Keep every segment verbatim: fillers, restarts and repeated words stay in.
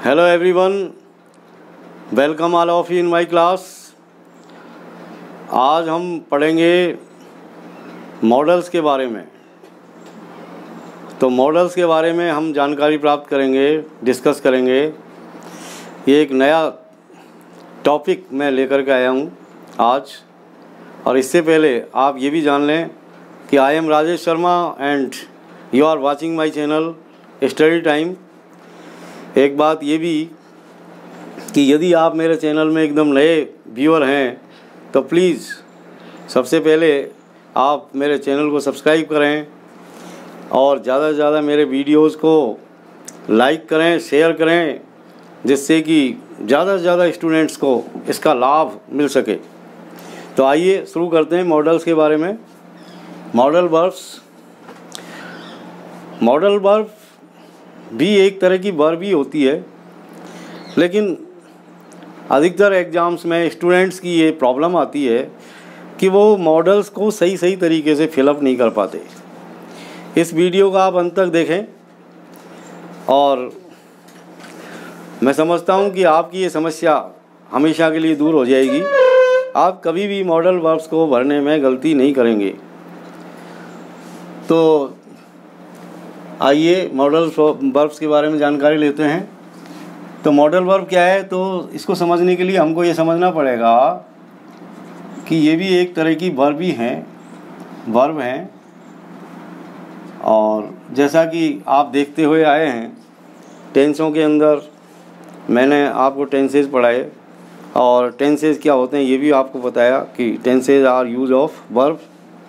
Hello everyone, welcome all of you in my class. आज हम पढ़ेंगे मॉडल्स के बारे में। तो मॉडल्स के बारे में हम जानकारी प्राप्त करेंगे, डिस्कस करेंगे। ये एक नया टॉपिक मैं लेकर के आया हूँ आज। और इससे पहले आप ये भी जान लें कि I am Rajesh Sharma and you are watching my channel study time. एक बात ये भी कि यदि आप मेरे चैनल में एकदम नए व्यूअर हैं तो प्लीज़ सबसे पहले आप मेरे चैनल को सब्सक्राइब करें और ज़्यादा से ज़्यादा मेरे वीडियोस को लाइक करें, शेयर करें, जिससे कि ज़्यादा से ज़्यादा स्टूडेंट्स को इसका लाभ मिल सके। तो आइए शुरू करते हैं मॉडल्स के बारे में। मॉडल वर्ब्स मॉडल वर्ब भी एक तरह की वर्ब ही होती है, लेकिन अधिकतर एग्ज़ाम्स में स्टूडेंट्स की ये प्रॉब्लम आती है कि वो मॉडल्स को सही सही तरीके से फिलअप नहीं कर पाते। इस वीडियो का आप अंत तक देखें और मैं समझता हूँ कि आपकी ये समस्या हमेशा के लिए दूर हो जाएगी। आप कभी भी मॉडल वर्ब्स को भरने में गलती नहीं करेंगे। तो आइए मॉडल वर्ब्स के बारे में जानकारी लेते हैं। तो मॉडल वर्ब क्या है, तो इसको समझने के लिए हमको ये समझना पड़ेगा कि ये भी एक तरह की वर्ब ही हैं वर्ब हैं। और जैसा कि आप देखते हुए आए हैं टेंसों के अंदर, मैंने आपको टेंसेस पढ़ाए और टेंसेस क्या होते हैं ये भी आपको बताया कि tenses are use of verb.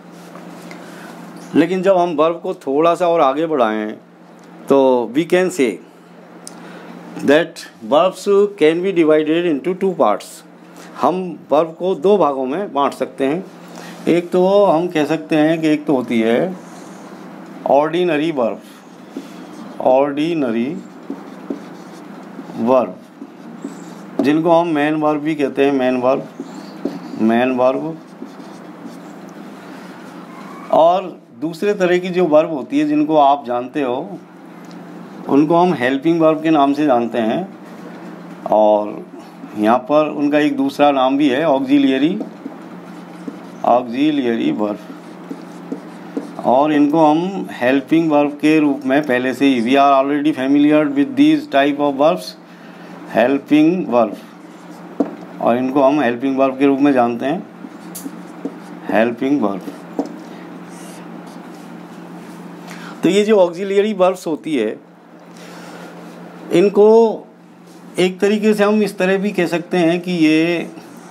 लेकिन जब हम वर्ब को थोड़ा सा और आगे बढ़ाएं तो we can say that verbs can be divided into two parts. हम वर्ब को दो भागों में बांट सकते हैं। एक तो हम कह सकते हैं कि एक तो होती है ऑर्डिनरी वर्ब, ऑर्डिनरी वर्ब जिनको हम मेन वर्ब भी कहते हैं, मेन वर्ब मेन वर्ब। और दूसरे तरह की जो वर्ब होती है जिनको आप जानते हो उनको हम हेल्पिंग वर्ब के नाम से जानते हैं। और यहाँ पर उनका एक दूसरा नाम भी है ऑक्सिलियरी ऑक्सिलियरी वर्ब। और इनको हम हेल्पिंग वर्ब के रूप में पहले से ही we are already familiar with these type of verbs, helping verb. और इनको हम हेल्पिंग वर्ब के रूप में जानते हैं, हेल्पिंग वर्ब। तो ये जो ऑक्सिलियरी वर्ब्स होती है इनको एक तरीके से हम इस तरह भी कह सकते हैं कि ये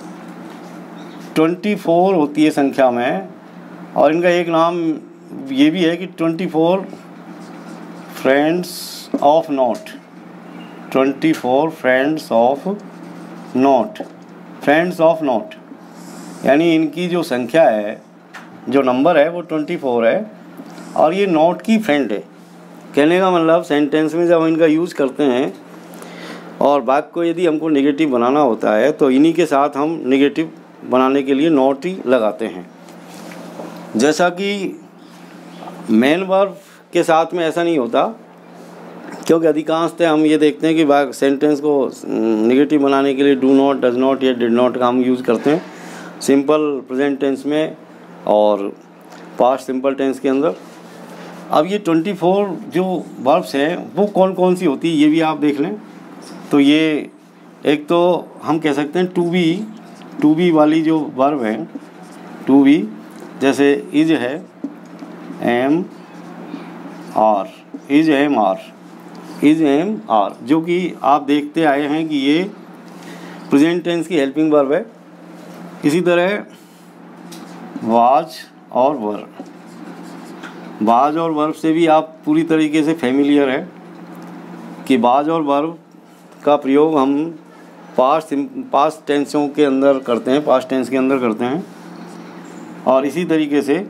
चौबीस होती है संख्या में। और इनका एक नाम ये भी है कि चौबीस फ्रेंड्स ऑफ नॉट, चौबीस friends of not, friends of not. यानी इनकी जो संख्या है, जो नंबर है वो चौबीस है और ये नॉट की फ्रेंड है। कहने का मतलब सेंटेंस में जब हम इनका यूज़ करते हैं और बात को यदि हमको नेगेटिव बनाना होता है तो इन्हीं के साथ हम नेगेटिव बनाने के लिए नॉट ही लगाते हैं। जैसा कि मेन वर्ब के साथ में ऐसा नहीं होता, क्योंकि अधिकांशतः हम ये देखते हैं कि सेंटेंस को नेगेटिव बनाने के लिए डू नॉट, डज नॉट या डिड नॉट का हम यूज़ करते हैं सिंपल प्रेजेंट टेंस में और पास्ट सिंपल टेंस के अंदर। अब ये चौबीस जो वर्ब्स हैं वो कौन कौन सी होती है ये भी आप देख लें। तो ये एक तो हम कह सकते हैं टू बी टू बी वाली जो वर्ब है, टू बी जैसे इज है, am are, is am are, is am are, जो कि आप देखते आए हैं कि ये प्रेजेंट टेंस की हेल्पिंग वर्ब है। इसी तरह वाज और वर, वाज और वर्ब से भी आप पूरी तरीके से फैमिलियर है कि वाज और वर्ब का प्रयोग हम पास्ट पास्ट टेंसों के अंदर करते हैं, पास्ट टेंस के अंदर करते हैं। और इसी तरीके से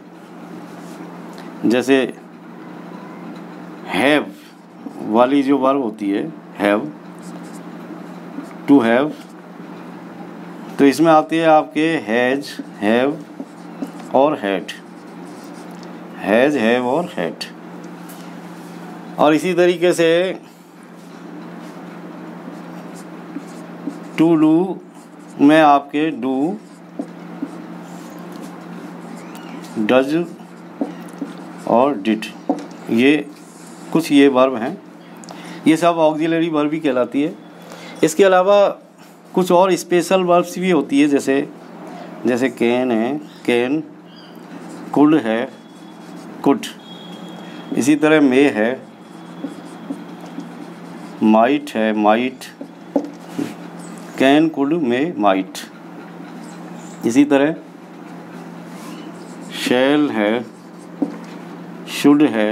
जैसे हैव वाली जो वर्ब होती है, हैव, टू हैव, तो इसमें आती है आपके हैज, हैव और हैड, हैज, हैव और हैड। और इसी तरीके से टू डू में आपके डू, डज और डिड, ये कुछ ये वर्ब हैं, ये सब ऑक्सिलरी वर्ब भी कहलाती है। इसके अलावा कुछ और स्पेशल वर्ब्स भी होती है, जैसे जैसे कैन है, कैन, कुड है, कुड, इसी तरह मे है, माइट है, might, can, could, may, might, इसी तरह शैल है, शुड है,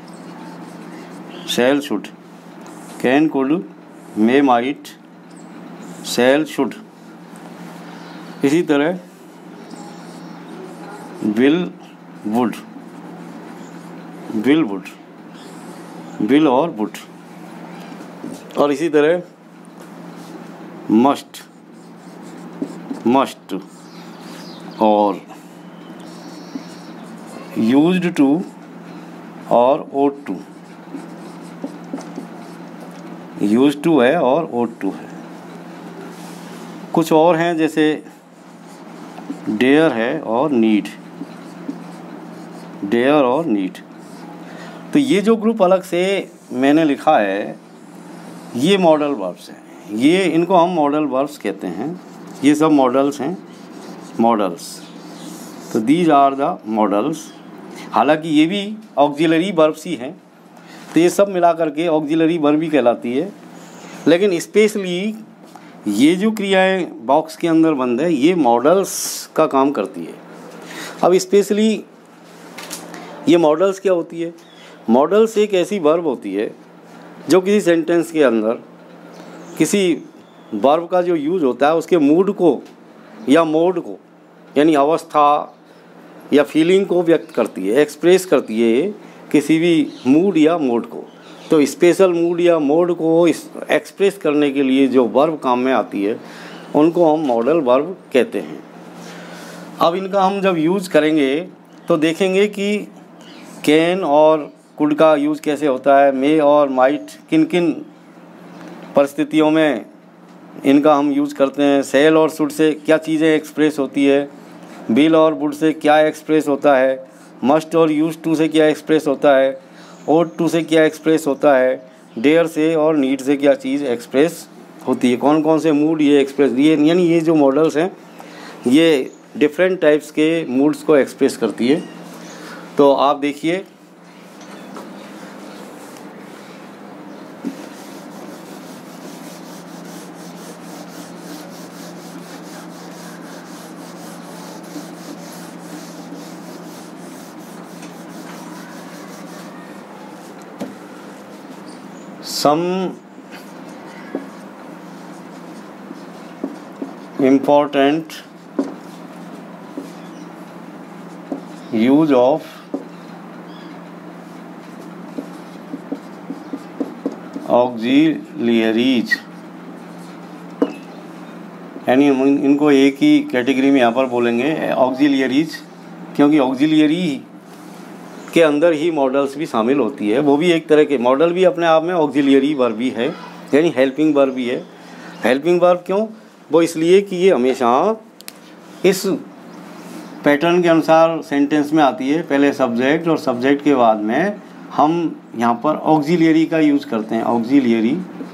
shall, should, can, could, may, might, shall, should, इसी तरह will, would, will, would, will और वुड, और इसी तरह मस्ट, मस्ट, और यूज्ड टू और ओट टू, यूज्ड टू है और ओट टू है। कुछ और हैं जैसे डेयर है और नीड, डेयर और नीड। तो ये जो ग्रुप अलग से मैंने लिखा है ये मॉडल वर्ब्स हैं, ये इनको हम मॉडल वर्ब्स कहते हैं, ये सब मॉडल्स हैं, मॉडल्स। तो दीज आर द मॉडल्स। हालांकि ये भी ऑक्सिलरी वर्ब्स ही हैं, तो ये सब मिला करके ऑक्सिलरी वर्ब भी कहलाती है। लेकिन स्पेशली ये जो क्रियाएं बॉक्स के अंदर बंद है ये मॉडल्स का काम करती है। अब स्पेशली ये मॉडल्स क्या होती है? मॉडल्स एक ऐसी वर्ब होती है जो किसी सेंटेंस के अंदर किसी वर्ब का जो यूज होता है उसके मूड को या मोड को, यानी अवस्था या फीलिंग को व्यक्त करती है, एक्सप्रेस करती है किसी भी मूड या मोड को। तो स्पेशल मूड या मोड को एक्सप्रेस करने के लिए जो वर्ब काम में आती है उनको हम मॉडल वर्ब कहते हैं। अब इनका हम जब यूज़ करेंगे तो देखेंगे कि कैन और कुड का यूज़ कैसे होता है, मे और माइट किन किन परिस्थितियों में इनका हम यूज़ करते हैं, सेल और शुड से क्या चीज़ें एक्सप्रेस होती है, विल और वुड से क्या एक्सप्रेस होता है, मस्ट और यूज टू से क्या एक्सप्रेस होता है, ओट टू से क्या एक्सप्रेस होता है, डेयर से और नीड से क्या चीज़ एक्सप्रेस होती है, कौन कौन से मूड ये एक्सप्रेस, ये यानी ये जो मॉडल्स हैं ये डिफरेंट टाइप्स के मूड्स को एक्सप्रेस करती है। तो आप देखिए some important use of auxiliaries, यानी हम इनको एक ही कैटेगरी में यहाँ पर बोलेंगे ऑक्सिलियरीज, क्योंकि ऑक्सिलियरी के अंदर ही मॉडल्स भी शामिल होती है। वो भी एक तरह के मॉडल भी अपने आप में ऑक्सिलियरी वर्ब भी है, यानी हेल्पिंग वर्ब भी है। हेल्पिंग वर्ब क्यों? वो इसलिए कि ये हमेशा इस पैटर्न के अनुसार सेंटेंस में आती है, पहले सब्जेक्ट और सब्जेक्ट के बाद में हम यहाँ पर ऑक्सिलियरी का यूज़ करते हैं, ऑक्सिलियरी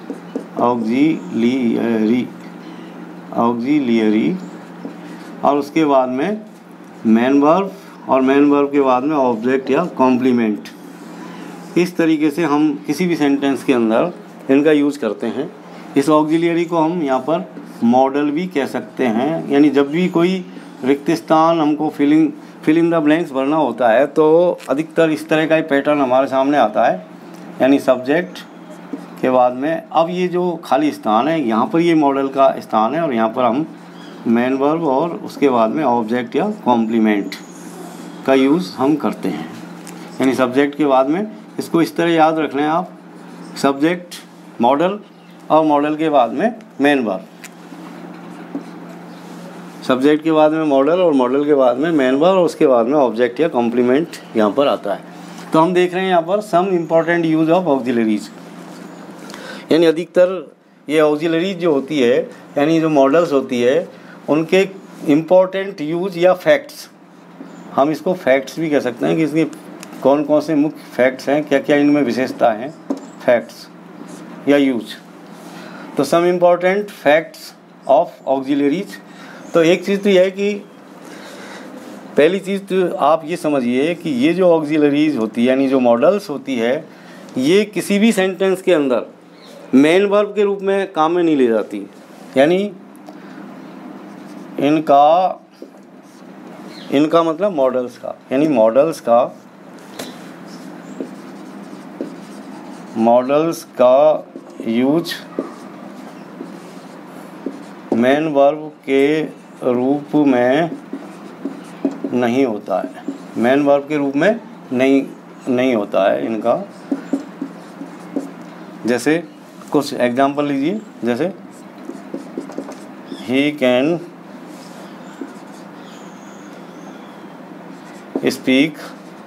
ऑक्सिलियरी ऑक्सिलियरी और उसके बाद में मेन वर्ब और मेन वर्ब के बाद में ऑब्जेक्ट या कॉम्प्लीमेंट। इस तरीके से हम किसी भी सेंटेंस के अंदर इनका यूज़ करते हैं। इस ऑक्सिलियरी को हम यहाँ पर मॉडल भी कह सकते हैं, यानी जब भी कोई रिक्त स्थान हमको filling fill in the blanks भरना होता है तो अधिकतर इस तरह का ही पैटर्न हमारे सामने आता है, यानी सब्जेक्ट के बाद में अब ये जो खाली स्थान है यहाँ पर ये मॉडल का स्थान है और यहाँ पर हम मेन वर्ब और उसके बाद में ऑब्जेक्ट या कॉम्प्लीमेंट का यूज़ हम करते हैं। यानी सब्जेक्ट के बाद में इसको इस तरह याद रख लें आप, सब्जेक्ट मॉडल और मॉडल के बाद में मेन वर्ब, सब्जेक्ट के बाद में मॉडल और मॉडल के बाद में मेन वर्ब और उसके बाद में ऑब्जेक्ट या कॉम्प्लीमेंट यहाँ पर आता है। तो हम देख रहे हैं यहाँ पर some important use of auxiliaries, यानी अधिकतर ये ऑक्सिलरीज जो होती है यानी जो मॉडल्स होती है उनके इम्पोर्टेंट यूज या फैक्ट्स, हम इसको फैक्ट्स भी कह सकते हैं कि इसके कौन कौन से मुख्य फैक्ट्स हैं, क्या क्या इनमें विशेषता हैं, फैक्ट्स या यूज। तो some important facts of auxiliaries. तो एक चीज़ तो यह है कि पहली चीज़ तो आप ये समझिए कि ये जो ऑक्सिलरीज होती है यानी जो मॉडल्स होती है ये किसी भी सेंटेंस के अंदर मेन वर्ब के रूप में काम में नहीं ले जाती, यानी इनका इनका मतलब मॉडल्स का, यानी मॉडल्स का मॉडल्स का यूज मेन वर्ब के रूप में नहीं होता है, मेन वर्ब के रूप में नहीं नहीं होता है इनका। जैसे कुछ एग्जांपल लीजिए, जैसे ही कैन स्पीक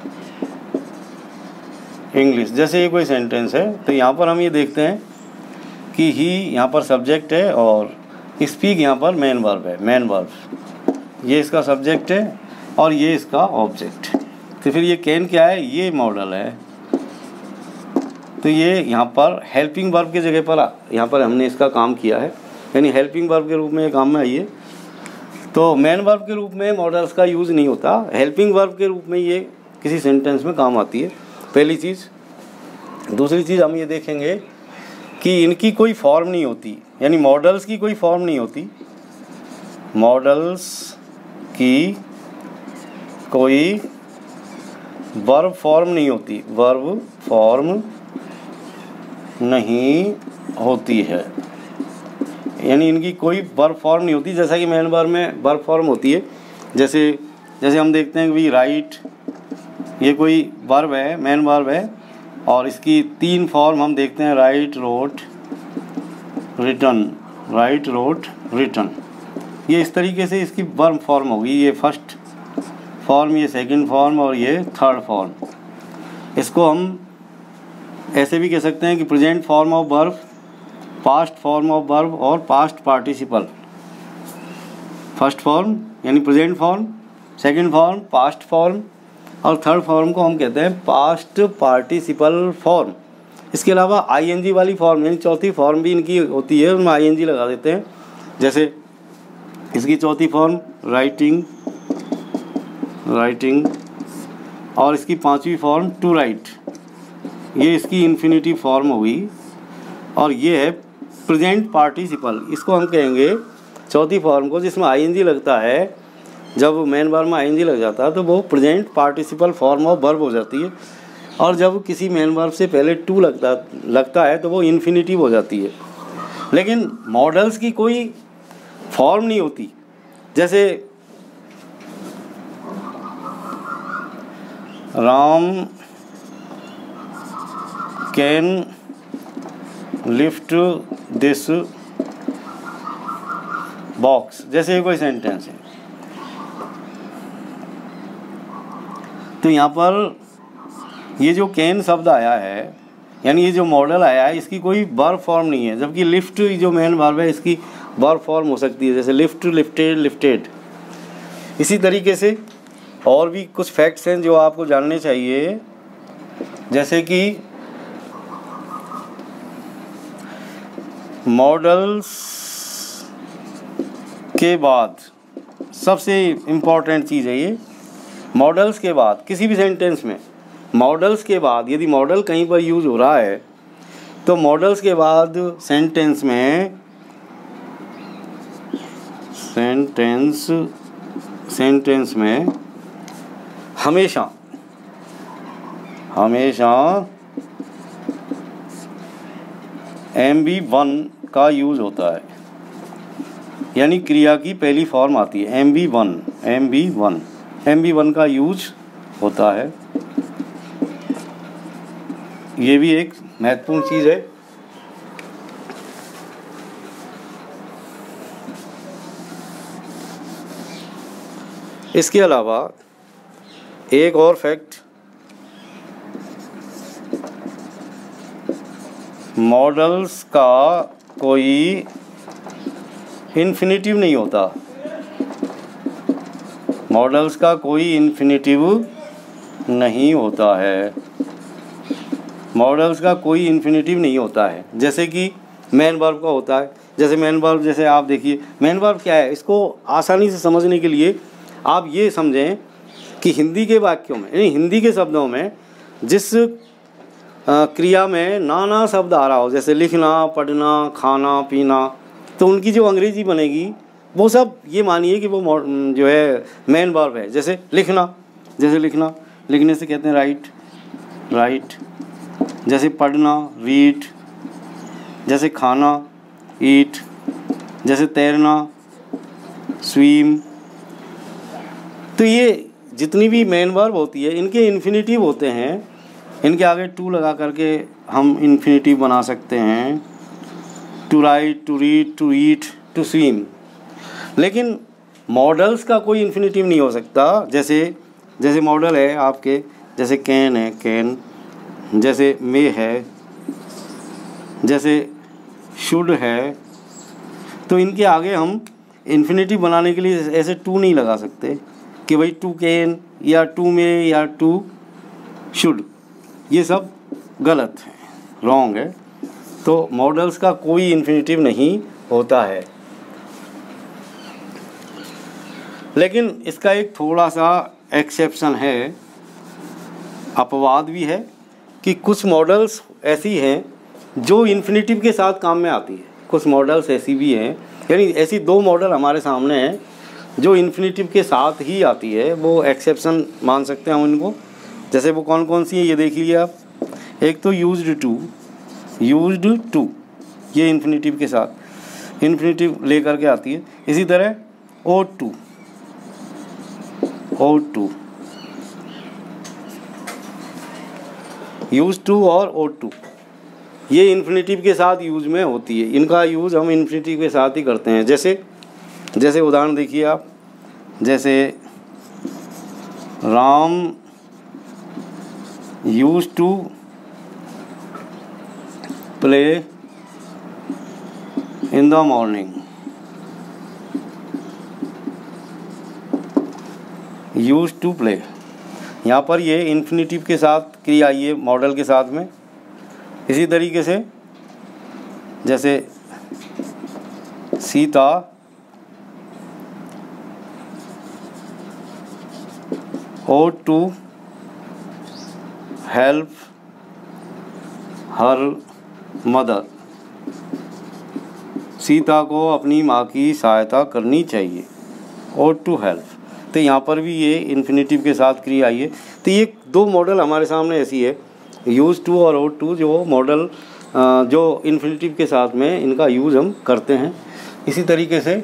इंग्लिश, जैसे ये कोई सेंटेंस है तो यहाँ पर हम ये देखते हैं कि ही यहाँ पर सब्जेक्ट है और स्पीक यहाँ पर मेन वर्ब है, मेन वर्ब, ये इसका सब्जेक्ट है और ये इसका ऑब्जेक्ट। तो फिर ये कैन क्या है, ये मॉडल है, तो ये यहाँ पर हेल्पिंग वर्ब की जगह पर यहाँ पर हमने इसका काम किया है, यानी हेल्पिंग वर्ब के रूप में ये काम में आई है। तो मेन वर्ब के रूप में मॉडल्स का यूज़ नहीं होता, हेल्पिंग वर्ब के रूप में ये किसी सेंटेंस में काम आती है, पहली चीज़। दूसरी चीज़ हम ये देखेंगे कि इनकी कोई फॉर्म नहीं होती, यानी मॉडल्स की कोई फॉर्म नहीं होती, मॉडल्स की कोई वर्ब फॉर्म नहीं होती, वर्ब फॉर्म नहीं होती है, यानी इनकी कोई वर्ब फॉर्म नहीं होती, जैसा कि मेन वर्ब में वर्ब फॉर्म होती है। जैसे जैसे हम देखते हैं कि राइट, ये कोई वर्ब है, मेन वर्ब है, और इसकी तीन फॉर्म हम देखते हैं, write, wrote, written, write, wrote, written. ये इस तरीके से इसकी वर्ब फॉर्म होगी, ये फर्स्ट फॉर्म, ये सेकंड फॉर्म और ये थर्ड फॉर्म। इसको हम ऐसे भी कह सकते हैं कि present form of verb, past form of verb और पास्ट पार्टिसिपल। फर्स्ट फॉर्म यानी present form, second form past form और थर्ड फॉर्म को हम कहते हैं पास्ट पार्टिसिपल फॉर्म। इसके अलावा आईएनजी वाली फॉर्म यानी चौथी फॉर्म भी इनकी होती है, उनमें आईएनजी लगा देते हैं। जैसे इसकी चौथी फॉर्म राइटिंग, राइटिंग, और इसकी पांचवी फॉर्म टू राइट, ये इसकी इन्फिनिटी फॉर्म होगी, और ये है प्रेजेंट पार्टिसिपल। इसको हम कहेंगे चौथी फॉर्म को जिसमें आईएनजी लगता है, जब मेन वर्ब में आईएनजी लग जाता है तो वो present participle form of verb हो जाती है, और जब किसी मेन वर्ब से पहले टू लगता लगता है तो वो इन्फिनिटिव हो जाती है। लेकिन मॉडल्स की कोई फॉर्म नहीं होती, जैसे Ram can lift this box, जैसे ये कोई सेंटेंस है, तो यहाँ पर ये जो कैन शब्द आया है यानी ये जो मॉडल आया है इसकी कोई वर्ब फॉर्म नहीं है, जबकि लिफ्ट जो मेन वर्ब है इसकी वर्ब फॉर्म हो सकती है, जैसे लिफ्ट, लिफ्टेड, लिफ्टेड। इसी तरीके से और भी कुछ फैक्ट्स हैं जो आपको जानने चाहिए, जैसे कि मॉडल्स के बाद सबसे इम्पॉर्टेंट चीज़ है ये, मॉडल्स के बाद किसी भी सेंटेंस में मॉडल्स के बाद यदि मॉडल कहीं पर यूज़ हो रहा है तो मॉडल्स के बाद सेंटेंस में सेंटेंस सेंटेंस में हमेशा हमेशा एम बी वन का यूज़ होता है, यानी क्रिया की पहली फॉर्म आती है M B one, M B one, M B one का यूज होता है। ये भी एक महत्वपूर्ण चीज़ है। इसके अलावा एक और फैक्ट, मॉडल्स का कोई इन्फिनेटिव नहीं होता, मॉडल्स का कोई इन्फिनेटिव नहीं होता है, मॉडल्स का कोई इन्फिनेटिव नहीं होता है। जैसे कि मेन वर्ब का होता है, जैसे मेन वर्ब, जैसे आप देखिए मेन वर्ब क्या है, इसको आसानी से समझने के लिए आप ये समझें कि हिंदी के वाक्यों में, यानी हिंदी के शब्दों में जिस क्रिया में नाना शब्द आ रहा हो, जैसे लिखना, पढ़ना, खाना, पीना, तो उनकी जो अंग्रेजी बनेगी वो सब ये मानिए कि वो जो है मेन वर्ब है। जैसे लिखना, जैसे लिखना, लिखने से कहते हैं राइट, राइट। जैसे पढ़ना, रीड। जैसे खाना, ईट। जैसे तैरना, स्विम। तो ये जितनी भी मेन वर्ब होती है इनके इन्फिनेटिव होते हैं, इनके आगे टू लगा करके हम इन्फिनेटिव बना सकते हैं, to write, to read, to eat, to swim. लेकिन मॉडल्स का कोई इन्फिनेटिव नहीं हो सकता। जैसे जैसे मॉडल है आपके, जैसे कैन है, कैन। जैसे मे है, जैसे शुड है, तो इनके आगे हम इन्फिनेटिव बनाने के लिए ऐसे टू नहीं लगा सकते कि भाई टू कैन या टू मे या टू शुड, ये सब गलत है, रॉन्ग है। तो मॉडल्स का कोई इन्फिनेटिव नहीं होता है। लेकिन इसका एक थोड़ा सा एक्सेप्शन है, अपवाद भी है, कि कुछ मॉडल्स ऐसी हैं जो इन्फिनेटिव के साथ काम में आती है, कुछ मॉडल्स ऐसी भी हैं, यानी ऐसी दो मॉडल हमारे सामने हैं जो इन्फिनेटिव के साथ ही आती है, वो एक्सेप्शन मान सकते हैं हम इनको। जैसे वो कौन कौन सी है ये देख लीजिए आप। एक तो यूज्ड टू, यूज्ड टू ये इन्फिनेटिव के साथ इन्फिनेटिव लेकर के आती है। इसी तरह ought to, ought to, use to और ओ टू ये इन्फिनेटिव के साथ यूज में होती है। इनका यूज़ हम इन्फिनेटिव के साथ ही करते हैं। जैसे जैसे उदाहरण देखिए आप, जैसे Ram use to play in the morning, use to play, यहाँ पर ये इन्फिनेटिव के साथ क्रिया आई है मॉडल के साथ में। इसी तरीके से जैसे Sita ought to help her mother, Sita को अपनी माँ की सहायता करनी चाहिए, ought to help। तो यहाँ पर भी ये इन्फिनेटिव के साथ क्रिया आई है। तो ये दो मॉडल हमारे सामने ऐसी है, यूज़ टू और ought to, जो मॉडल जो इन्फिनेटिव के साथ में इनका यूज़ हम करते हैं। इसी तरीके से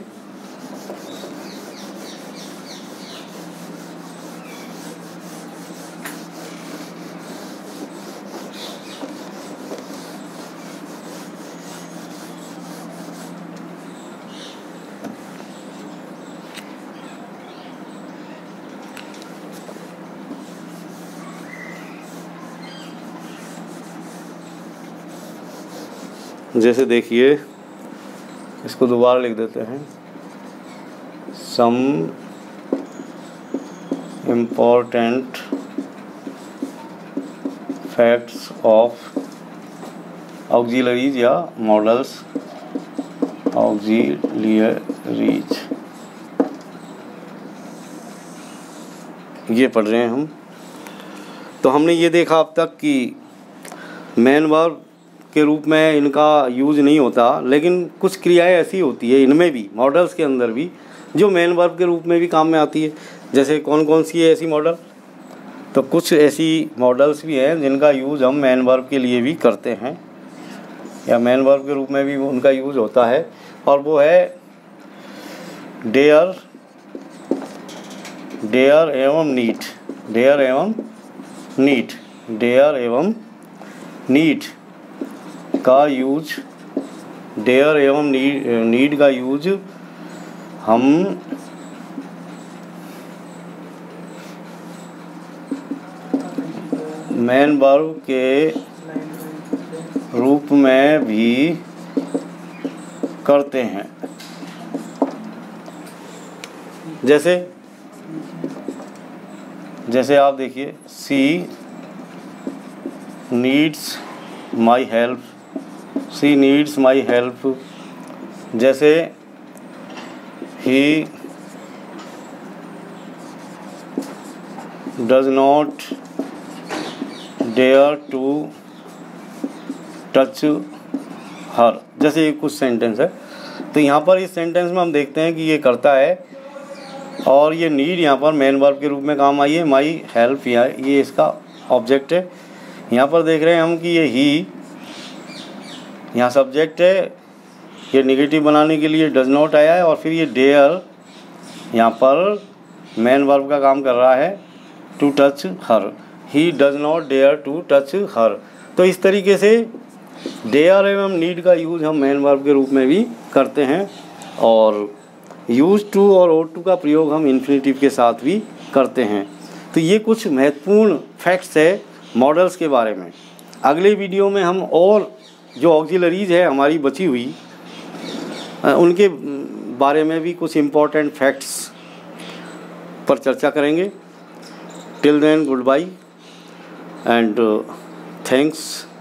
जैसे देखिए, इसको दोबारा लिख देते हैं। Some important facts of auxiliaries या मॉडल्स, ऑक्सिलरीज, ये पढ़ रहे हैं हम। तो हमने ये देखा अब तक कि मेन वर्ब के रूप में इनका यूज़ नहीं होता, लेकिन कुछ क्रियाएं ऐसी होती है इनमें भी, मॉडल्स के अंदर भी, जो मेन वर्ब के रूप में भी काम में आती है। जैसे कौन कौन सी है ऐसी मॉडल? तो कुछ ऐसी मॉडल्स भी हैं जिनका यूज़ हम मेन वर्ब के लिए भी करते हैं, या मेन वर्ब के रूप में भी उनका यूज़ होता है, और वो है डेयर, डेयर एवं नीट, डेयर एवं नीट, डेयर एवं नीट का यूज, डेयर एवं नीड नीड का यूज हम मेन वर्ब के रूप में भी करते हैं। जैसे जैसे आप देखिए, she needs my help, she needs my help. जैसे he does not dare to touch her. जैसे ये कुछ सेंटेंस है, तो यहाँ पर इस सेंटेंस में हम देखते हैं कि ये करता है और ये नीड यहाँ पर मेन वर्ब के रूप में काम आई है। माई हेल्प यहाँ ये इसका ऑब्जेक्ट है। यहाँ पर देख रहे हैं हम कि ये ही यहाँ सब्जेक्ट है, ये निगेटिव बनाने के लिए डज नॉट आया है और फिर ये डेयर यहाँ पर मेन वर्ब का काम कर रहा है, to touch her. He does not dare to touch her. तो इस तरीके से डेयर एवं नीड का यूज़ हम मेन वर्ब के रूप में भी करते हैं और यूज टू और ओ टू का प्रयोग हम इन्फिनेटिव के साथ भी करते हैं। तो ये कुछ महत्वपूर्ण फैक्ट्स है मॉडल्स के बारे में। अगले वीडियो में हम और जो ऑक्सिलरीज है हमारी बची हुई उनके बारे में भी कुछ इम्पोर्टेंट फैक्ट्स पर चर्चा करेंगे। Till then goodbye and thanks.